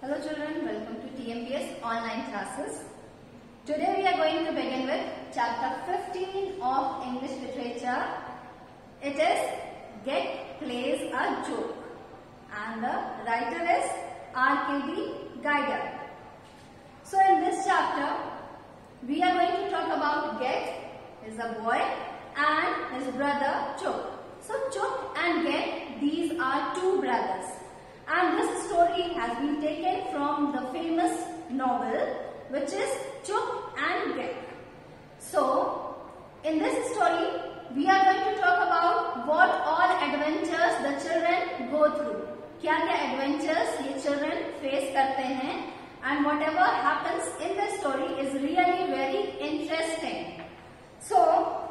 Hello children, welcome to TMPS online classes. Today we are going to begin with chapter 15 of English literature. It is Get Plays a Joke and the writer is R.K.D. Geiger. So in this chapter we are going to talk about Get, is a boy, and his brother Chook. So Chook and Get, these are two brothers. And this story has been taken from the famous novel which is Chook and Get. So, in this story, we are going to talk about what all adventures the children go through. क्या-क्या adventures ये children face करते हैं, and whatever happens in the story is really very interesting. So,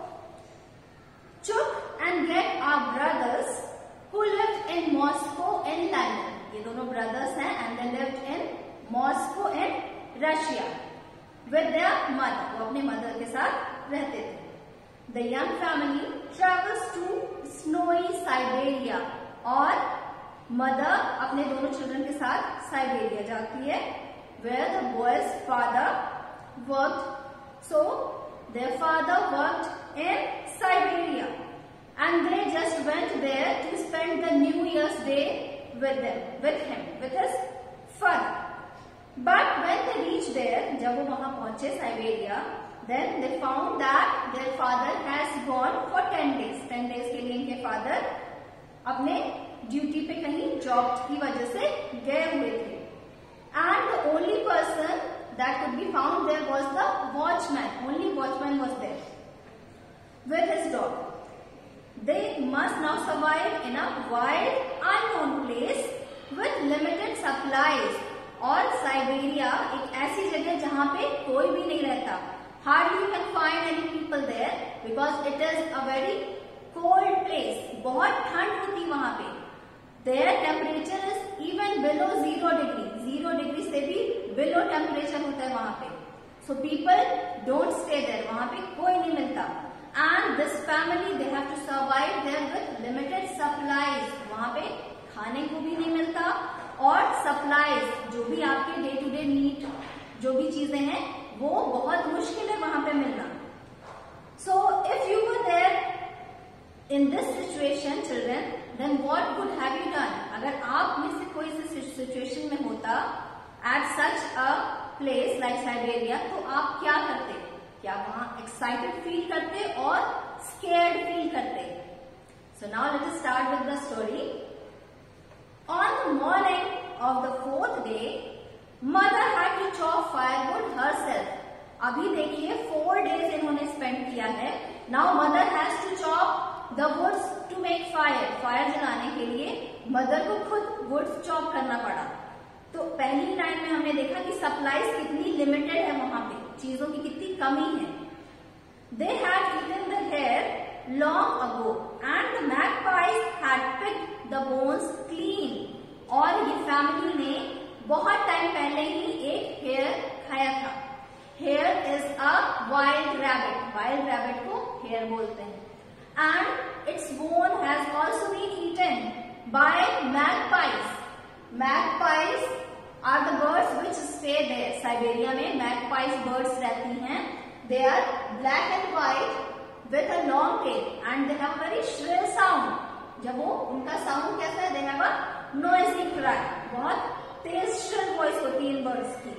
Chook and Get are brothers who lived in Moscow in London. ये दोनों brothers हैं and they lived in Moscow in Russia with their mother. वो अपने mother के साथ रहते थे. The young family travels to snowy Siberia और mother अपने दोनों children के साथ Siberia जाती है where the boy's father worked. So their father worked in Siberia. And they just went there to spend the New Year's Day with his father. But when they reached there, जब वो वहाँ पहुँचे Siberia, then they found that their father has gone for 10 days. 10 days के लिए इनके father अपने duty पे कहीं जॉब की वजह से गए हुए थे. And the only person that could be found there was the watchman. Only watchman was there with his dog. They must now survive in a wild, unknown place with limited supplies. और Siberia एक ऐसी जगह जहाँ पे कोई भी नहीं रहता. Hardly you can find any people there because it is a very cold place. बहुत ठंड होती वहाँ पे. Their temperature is even below 0 degree. 0 degree से भी below temperature होता है वहाँ पे. So people don't stay there. वहाँ पे कोई नहीं मिलता. And this family they have to survive there with limited supplies. वहाँ पे खाने को भी नहीं मिलता और supplies जो भी आपके day to day need जो भी चीजें हैं वो बहुत मुश्किल है वहाँ पे मिलना. So if you were there in this situation children, then what could have you done? अगर आप में से कोई इस situation में होता at such a place like Siberia तो आप क्या करते? क्या वहां एक्साइटेड फील करते और स्केर्ड फील करते? So now let us start with the story. On the morning of the 4th day mother had to chop firewood herself. अभी देखिए 4 डेज इन्होंने स्पेंड किया है. Now mother has to chop the woods to make fire. Fire जलाने के लिए mother को खुद वुड्स चॉप करना पड़ा. तो पहली लाइन में हमने देखा कि सप्लाईज कितनी लिमिटेड है वहां पे, चीजों की कितनी कमी है. They had eaten the hare long ago and the magpies had picked the bones clean. और ये फैमिली ने बहुत टाइम पहले ही एक हेयर खाया था. Hare is a wild rabbit. Wild rabbit को hare बोलते हैं. And its bone has also been eaten by magpies. Magpies are the birds which stay there. Siberia में magpies birds रहती हैं. They are black and white with a long tail and they have a very shrill sound. जब वो उनका sound कैसा है? They have a noisy cry. बहुत तेज shrill voice होती है इन birds की.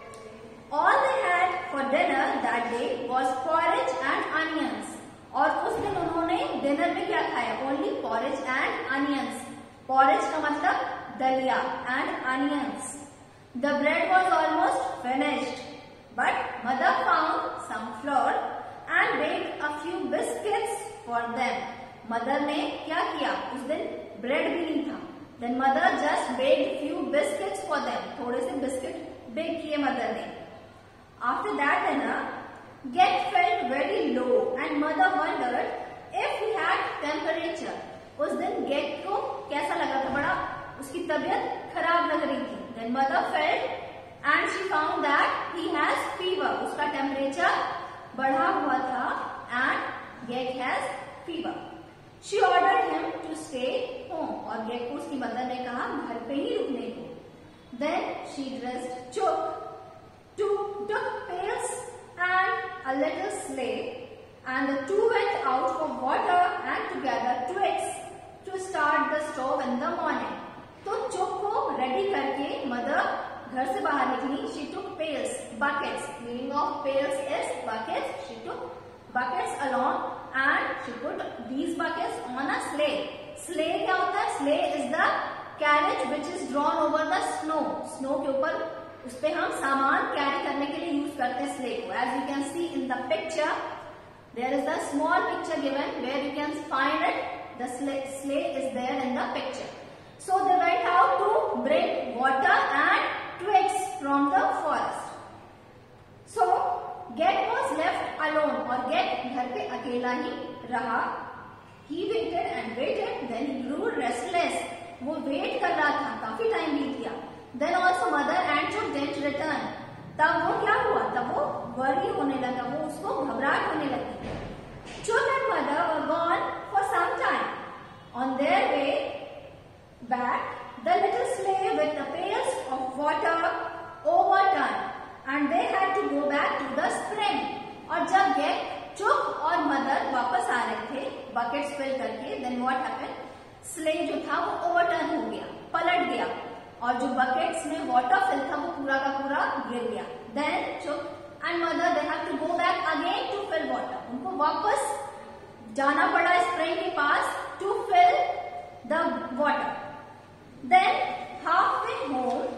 All they had for dinner that day was porridge and onions. और उस दिन उन्होंने dinner में क्या खाया? Only porridge and onions. Porridge का मतलब दलिया and onions. The bread was almost finished, but mother found some flour and baked a few biscuits for them. Mother ने क्या किया? उस दिन bread भी नहीं था. Then mother just baked few biscuits for them. थोड़े से बिस्किट बेक किए mother ने. After that dinner, Get felt very low and mother wondered if he had temperature. उस दिन Get को कैसा लगा था? बड़ा उसकी तबीयत खराब लग रही थी. Then mother felt and she found that he has fever. उसका टेम्परेचर बढ़ा हुआ था and Get has fever. She ordered him to stay home. और Get को उसकी मदर ने कहा घर पे ही रुकने को. Then she dressed Chook, took pails and a little sleigh, and the two went out for water and to gather twigs to start the stove in the morning. तो चुक को रेडी करके मदर घर से बाहर निकली. She took pails, buckets. Meaning of pails is buckets. She took buckets along and she put these buckets on a sleigh. Sleigh क्या होता है? Sleigh is the carriage which is drawn over the snow. Snow के ऊपर उस पे हम सामान carry करने के लिए यूज करते हैं sleigh को. As you can see in the picture, there is a small picture given where you can find it. The sleigh is there in the picture. So they went out to bring water and twigs from the forest. So Get was left alone, और Get घर पे अकेला ही रहा. He waited and waited, then he grew restless. वो wait कर रहा था, काफी टाइम बीत गया. Then also mother and Chook didn't return. तब वो क्या हुआ? तब वो worry होने लगा, वो उसको घबराहट होने लगी. Chook and mother were gone for some time. On their way back, the little sleigh with the pails of water overturned, and they had to go back to the spring. और जब Get, Chook और mother वापस आ रहे थे buckets fill करके, then what happened? Sleigh जो था वो overturn हो गया, पलट गया, और जो buckets में water fill था वो पूरा का पूरा गिर गया. Then Chook and mother they have to go back again to fill water. उनको वापस जाना पड़ा spring के पास to fill the water. Then halfway home,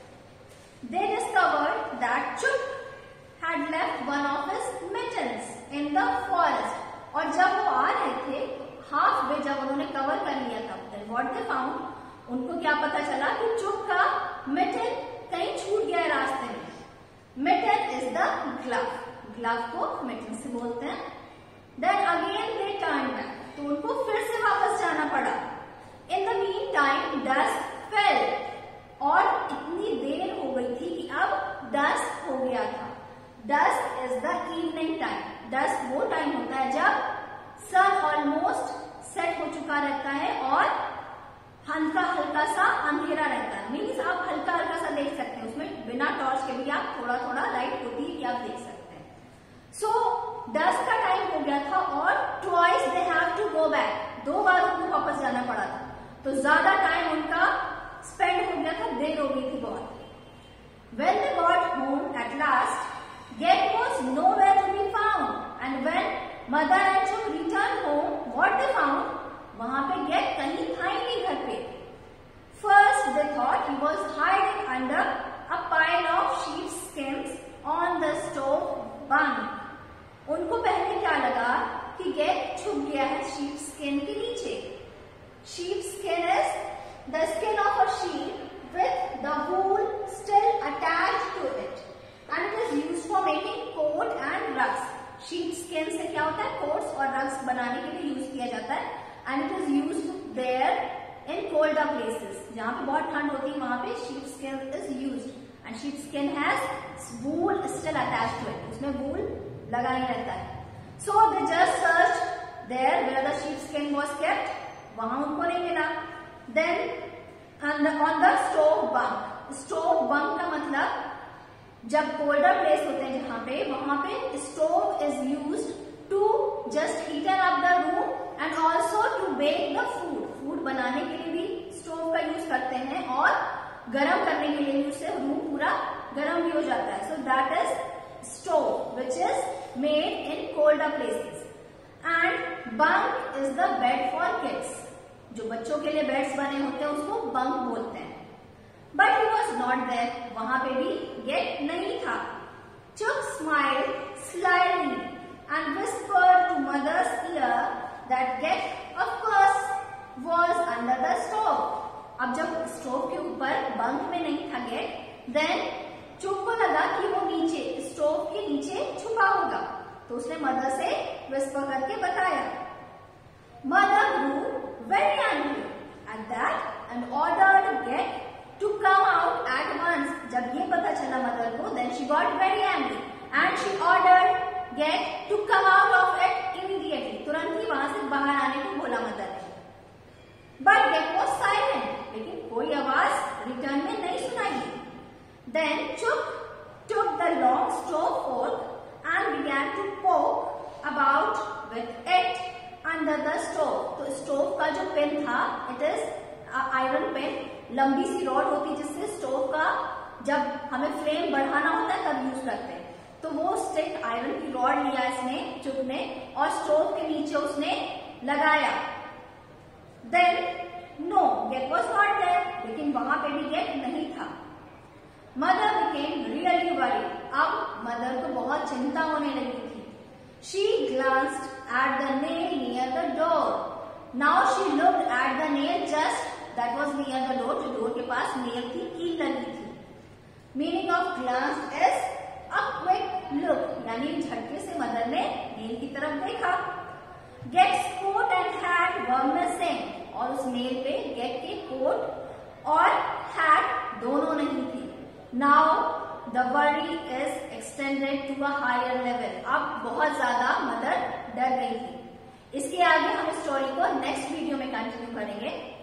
they discovered that Chook had left one of his mittens in the forest. और जब वो आ रहे थे, halfway जब उन्होंने कवर कर लिया था, then what they found, उनको क्या पता चला कि Chook का mitten कहीं छूट गया है रास्ते में. Mitten is the glove. Glove को mitten से बोलते हैं. Then again they turned back. तो उनको फिर से वापस जाना पड़ा. In the meantime, dusk fell. और इतनी देर हो गई थी कि अब dusk हो गया था. Dusk is the evening time. Dusk वो टाइम होता है जब sun almost set हो चुका रहता है और हल्का हल्का सा अंधेरा रहता है. मीन्स आप हल्का हल्का सा देख सकते हैं, उसमें बिना टॉर्च के भी आप थोड़ा थोड़ा लाइट होती है कि आप देख सकते हैं. So dusk का टाइम हो गया था और twice they have to go back. 2 बार उनको वापस जाना पड़ा था, तो ज्यादा टाइम उनका स्पेंड हो गया था, देर हो गई थी बहुत. When they got home at last, Get was nowhere to be found, and when mother and Chook returned home, what they found? वहां पे Get कहीं था ही नहीं घर पे. First they thought he was hiding under a pile of sheepskins on the stove bunk. उनको पहले क्या लगा कि Get छुप गया है sheepskin के नीचे. Sheepskin is the skin of a sheep with the wool still attached to it, and it is used for making coat and rugs. Sheepskin से क्या होता है? coats और rugs बनाने के लिए यूज किया जाता है, and it is used there in colder places. जहाँ पे बहुत ठंड होती है वहाँ पे sheepskin is used, and sheepskin has wool still attached to it. उसमें wool लगा ही रहता है. So they just searched there where the sheepskin was kept. वहाँ उनको नहीं मिला. Then on the stove bunk. Stove bunk का मतलब जब कोल्डर प्लेस होते हैं जहाँ पे, वहां पे stove is used to just heater up the room and also to bake the food. Food बनाने के लिए भी स्टोव का यूज करते हैं और गर्म करने के लिए उससे रूम पूरा गर्म भी हो जाता है. So that is stove which is made in colder places. And bunk is the bed for kids. जो बच्चों के लिए बेड्स बने होते हैं उसको बंक बोलते हैं. But he was not there. वहां पे भी Get नहीं था. Chook smiled slyly and whispered to mother's ear that Get, of course, was under the stove. अब जब स्टोव के ऊपर बंक में नहीं था Get, then Chook को लगा कि वो नीचे स्टोव के नीचे छुपा होगा, तो उसने मदर से विस्पर करके बताया. Mother grew very angry at that and ordered Get to come out at once. जब ये पता चला मदर को, then she got very angry and she ordered Get to come out of it immediately. तुरंत ही वहां से बाहर आने को बोला मदर ने. But Get was silent. लेकिन कोई आवाज रिटर्न में नहीं सुनाई. Then Chuck took the long stove fork and began to poke about with it under the stove. तो स्टोव का जो पिन था, it is आयरन पिन, लंबी सी रॉड होती है जिससे स्टोव का जब हमें फ्लेम बढ़ाना होता है तब यूज करते हैं। तो वो स्टिक आयरन की रॉड लिया इसने, चुप ने, और स्टोव के नीचे उसने लगाया। Then no gate was not there, लेकिन वहां पे भी गेट नहीं था। मदर बिकेम रियली वरीड, अब मदर को बहुत चिंता होने लगी थी। She glanced at the nail near the door. Now she looked at the nail just that was near the door, जो डोर के पास नेल थी, कील लगी थी। Meaning of glanced is a quick look, यानी झटके से मदर ने नेल की तरफ देखा। Gets coat and hat were missing, और उस नेल पे गेट के कोट और हैट दोनों नहीं थी। Now the worry is extended to a higher level, अब बहुत ज्यादा मदर डर गई थी। इसके आगे हम स्टोरी को नेक्स्ट वीडियो में कंटिन्यू करेंगे।